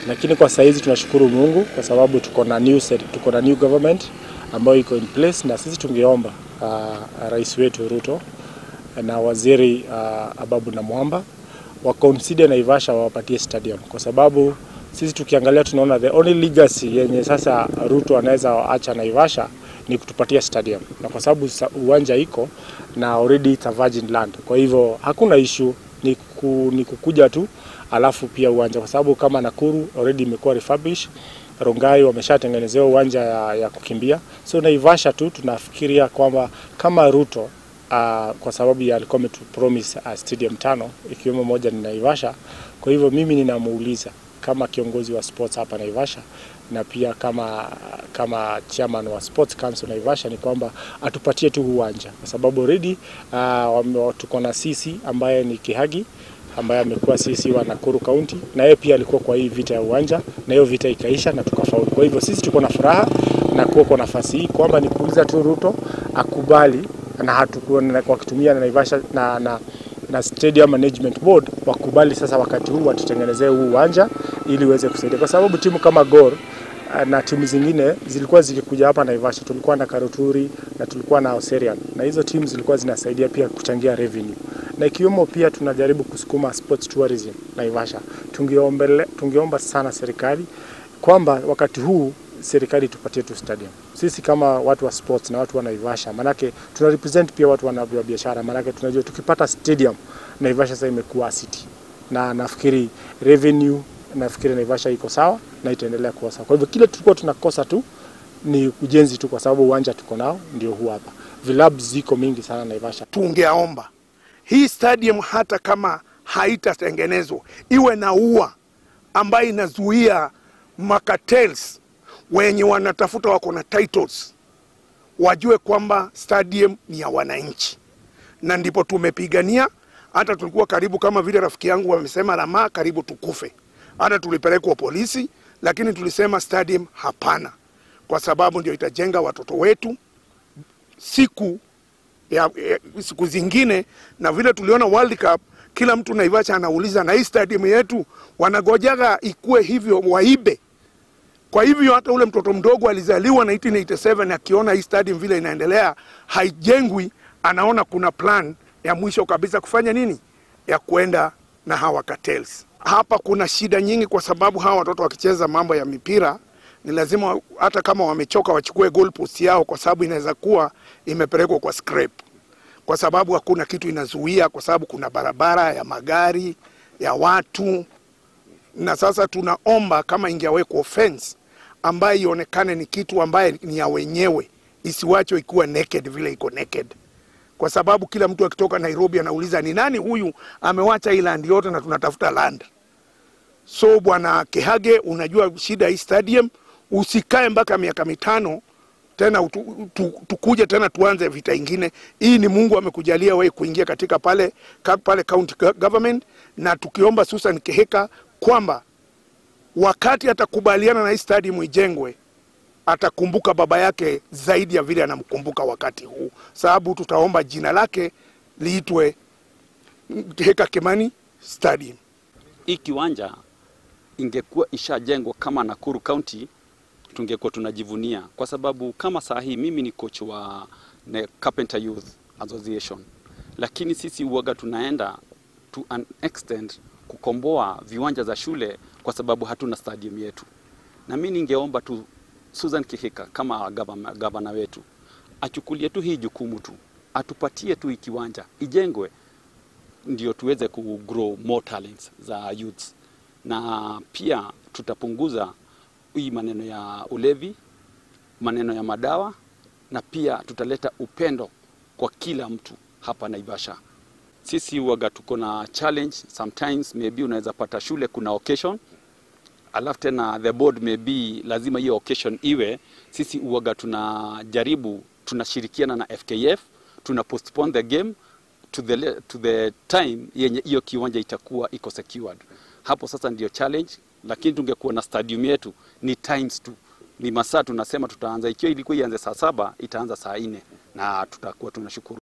Lakini kwa saizi tunashukuru Mungu kwa sababu tuko na new government ambayo iko in place, na sisi tungeomba rais wetu Ruto na waziri Ababu na Mwamba wa consider Naivasha wapatie stadium, kwa sababu sisi tukiangalia tunaona the only legacy yenye sasa Ruto anaweza acha Naivasha ni kutupatia stadium, na kwa sababu uwanja iko na already it's a virgin land, kwa hivyo hakuna issue, ni kukuja tu alafu pia uwanja, kwa sababu kama Nakuru already imekuwa refurbished, Rongai wameshatengenezewa uwanja ya kukimbia, so Naivasha tu tunafikiria kwamba kama Ruto kwa sababu ya alikuwa ametupromise stadium 5 ikiwemo moja ni Naivasha. Kwa hivyo mimi ninamuuliza kama kiongozi wa sports hapa Naivasha na pia kama chairman wa Sports Council Naivasha ni kwamba atupatie tu uwanja, kwa sababu already tuko na sisi ambaye ni Kihagi ambaye amekuwa sisi wa Nakuru County, na yeye pia alikuwa kwa hii vita ya uwanja na hiyo vita ikaisha na tukafaulu. Kwa hivyo sisi tuko na furaha na kwa nafasi hii kwamba ni kuuliza tu Ruto akubali na hatukuona kwa kutumia na Naivasha na Stadium Management Board wakubali sasa wakati huu watutengenezee huu uwanja ili uweze kusaidia, kwa sababu timu kama Gor na timu zingine zilikuwa zikikuja hapa Naivasha, tulikuwa na Karoturi na tulikuwa na Oserian, na hizo timu zilikuwa zinasaidia pia kuchangia revenue, na ikiwemo pia tunajaribu kusukuma sports tourism Naivasha. Tungeomba sana serikali kwamba wakati huu serikali tupatie tu stadium. Sisi kama watu wa sports na watu wa Naivasha, manake tuna represent pia watu wa biashara, manake tunajua tukipata stadium Naivasha sasa imekuwa city, na nafikiri revenue, nafikiri Naivasha iko sawa na itaendelea kuwa sawa. Kwa hivyo kile tulikuwa tunakosa tu ni ujenzi tu, kwa sababu uwanja tuko nao ndio huu hapa. Vilabu ziko mingi sana Naivasha. Tungeomba hii stadium hata kama haitatengenezwa iwe na ua ambayo inazuia makatels wenye wanatafuta wako na titles wajue kwamba stadium ni ya wananchi, na ndipo tumepigania. Hata tulikuwa karibu, kama vile rafiki yangu wamesema, Rama karibu tukufe, hata tulipelekwa polisi, lakini tulisema stadium hapana, kwa sababu ndio itajenga watoto wetu siku zingine. Na vile tuliona World Cup, kila mtu Naivasha anauliza na hii stadium yetu wanagojaga ikue hivyo waibe. Kwa hivyo hata ule mtoto mdogo alizaliwa 1987 akiona hii stadium vile inaendelea haijengwi, anaona kuna plan ya mwisho kabisa kufanya nini, ya kuenda na hawa cartels. Hapa kuna shida nyingi, kwa sababu hawa watoto wakicheza mambo ya mipira ni lazima hata kama wamechoka wachukue goal post yao, kwa sababu inaweza kuwa imepelekwa kwa scrap, kwa sababu hakuna kitu inazuia, kwa sababu kuna barabara ya magari ya watu. Na sasa tunaomba kama ingewekwa fence ambaye ionekane ni kitu ambaye ni ya wenyewe, isiwacho ikuwa naked vile iko naked, kwa sababu kila mtu akitoka Nairobi anauliza ni nani huyu amewacha hii land yote na tunatafuta land. So bwana Kehage, unajua shida hii stadium, usikae mpaka miaka 5 tena tukuje tena tuanze vita ingine. Hii ni Mungu amekujalia wewe kuingia katika pale county government, na tukiomba Susan Keheka kwamba wakati atakubaliana na hii stadium ijengwe, atakumbuka baba yake zaidi ya vile anamkumbuka wakati huu, sababu tutaomba jina lake liitwe Keheka Kimani Stadium. Hii kiwanja ingekuwa ishajengwa kama Nakuru County, tungekuwa tunajivunia, kwa sababu kama saa hii mimi ni coach wa Carpenter Youth Association, lakini sisi uoga tunaenda to an extent kukomboa viwanja za shule kwa sababu hatuna stadium yetu. Na mimi ningeomba tu Susan Keheka kama gavana wetu achukulie tu hii jukumu tu, atupatie tu kiwanja ijengwe, ndio tuweze kugrow more talents za youths, na pia tutapunguza hii maneno ya ulevi, maneno ya madawa, na pia tutaleta upendo kwa kila mtu hapa Naivasha. Sisi huaga tuko na challenge, sometimes maybe unaweza pata shule kuna occasion, alafu tena the board maybe lazima hiyo occasion iwe. Sisi huaga tunajaribu, tunashirikiana na FKF, tuna postpone the game to the time yenye hiyo kiwanja itakuwa iko secured. Hapo sasa ndio challenge, lakini tungekuwa na stadium yetu ni times 2. Ni masaa tunasema tutaanza, ikiwa ilikuwa ianze saa 7 itaanza saa 4, na tutakuwa tunashukuru.